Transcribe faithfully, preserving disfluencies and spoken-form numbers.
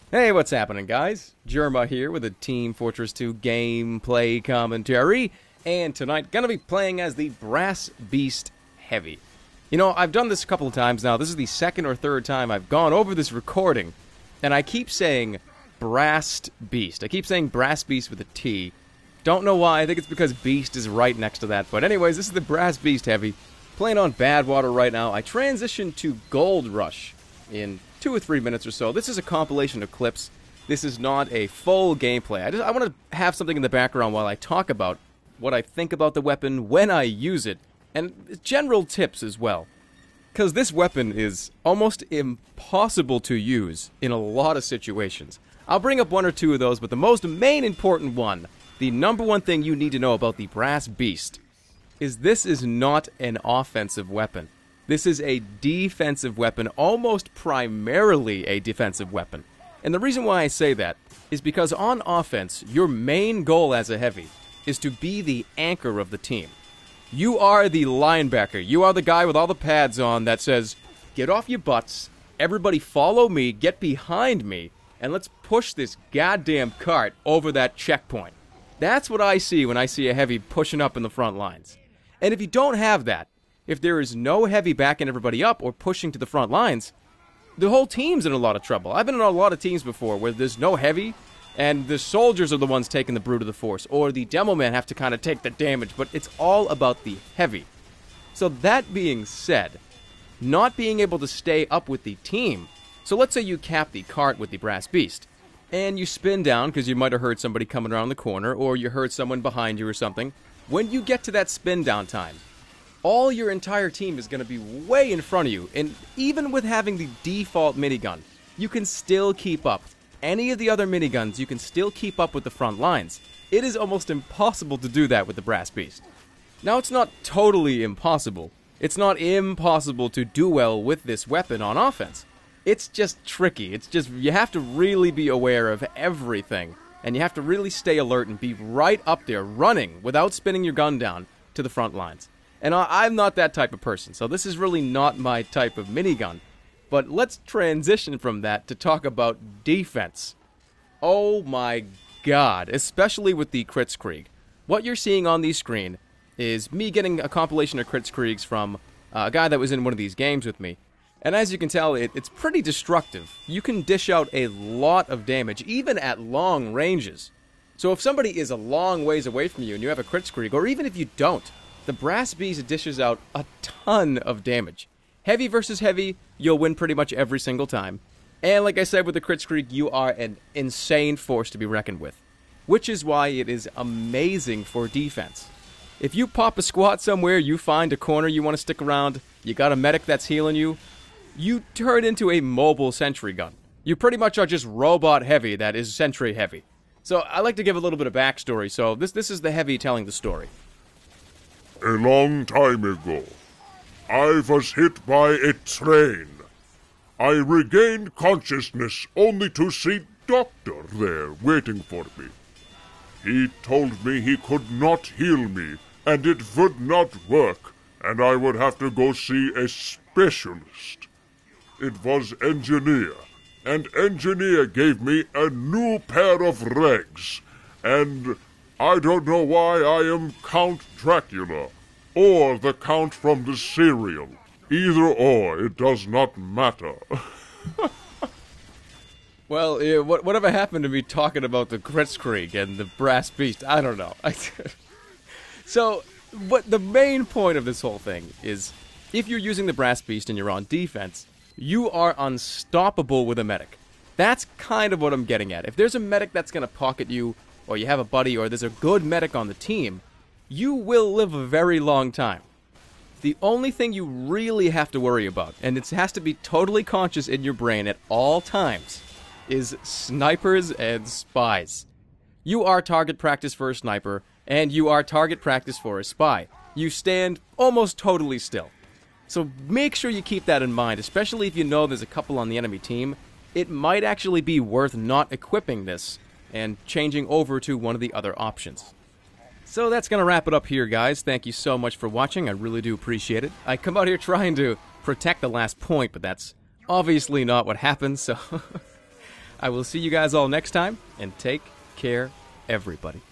Hey, what's happening, guys? Jerma here with a Team Fortress two gameplay commentary, and tonight gonna be playing as the Brass Beast Heavy. You know, I've done this a couple of times now. This is the second or third time I've gone over this recording, and I keep saying Brass Beast. I keep saying Brass Beast with a T. Don't know why. I think it's because Beast is right next to that. But anyways, this is the Brass Beast Heavy. Playing on Badwater right now. I transitioned to Gold Rush in two or three minutes or so. This is a compilation of clips. This is not a full gameplay. I just I want to have something in the background while I talk about what I think about the weapon, when I use it, and general tips as well. Because this weapon is almost impossible to use in a lot of situations. I'll bring up one or two of those, but the most main important one, the number one thing you need to know about the Brass Beast, is this is not an offensive weapon. This is a defensive weapon, almost primarily a defensive weapon. And the reason why I say that is because on offense, your main goal as a heavy is to be the anchor of the team. You are the linebacker. You are the guy with all the pads on that says, get off your butts, everybody follow me, get behind me, and let's push this goddamn cart over that checkpoint. That's what I see when I see a heavy pushing up in the front lines. And if you don't have that, if there is no heavy backing everybody up or pushing to the front lines, the whole team's in a lot of trouble. I've been in a lot of teams before where there's no heavy, and the soldiers are the ones taking the brunt of the force, or the demo men have to kind of take the damage, but it's all about the heavy. So that being said, not being able to stay up with the team, so let's say you cap the cart with the Brass Beast, and you spin down because you might have heard somebody coming around the corner, or you heard someone behind you or something. When you get to that spin down time, all your entire team is going to be way in front of you, and even with having the default minigun, you can still keep up. Any of the other miniguns, you can still keep up with the front lines. It is almost impossible to do that with the Brass Beast. Now, it's not totally impossible. It's not impossible to do well with this weapon on offense. It's just tricky. It's just, you have to really be aware of everything, and you have to really stay alert and be right up there, running, without spinning your gun down, to the front lines. And I'm not that type of person, so this is really not my type of minigun. But let's transition from that to talk about defense. Oh my god, especially with the Kritz. What you're seeing on the screen is me getting a compilation of Kritz from uh, a guy that was in one of these games with me. And as you can tell, it, it's pretty destructive. You can dish out a lot of damage, even at long ranges. So if somebody is a long ways away from you and you have a Kritz, or even if you don't, the Brass Beast dishes out a ton of damage. Heavy versus heavy, you'll win pretty much every single time. And like I said with the Kritz, you are an insane force to be reckoned with. Which is why it is amazing for defense. If you pop a squat somewhere, you find a corner you want to stick around, you got a medic that's healing you, you turn into a mobile sentry gun. You pretty much are just robot heavy that is sentry heavy. So I like to give a little bit of backstory, so this, this is the heavy telling the story. A long time ago, I was hit by a train. I regained consciousness only to see Doctor there waiting for me. He told me he could not heal me, and it would not work, and I would have to go see a specialist. It was Engineer, and Engineer gave me a new pair of legs, and I don't know why I am Count Dracula, or the Count from the cereal. Either or, it does not matter. Well, uh, what, whatever happened to me talking about the Kritz and the Brass Beast? I don't know. So, what the main point of this whole thing is, if you're using the Brass Beast and you're on defense, you are unstoppable with a medic. That's kind of what I'm getting at. If there's a medic that's going to pocket you, or you have a buddy, or there's a good medic on the team, you will live a very long time. The only thing you really have to worry about, and it has to be totally conscious in your brain at all times, is snipers and spies. You are target practice for a sniper, and you are target practice for a spy. You stand almost totally still. So make sure you keep that in mind, especially if you know there's a couple on the enemy team. It might actually be worth not equipping this and changing over to one of the other options. So that's going to wrap it up here, guys. Thank you so much for watching. I really do appreciate it. I come out here trying to protect the last point, but that's obviously not what happens, so... I will see you guys all next time, and take care, everybody.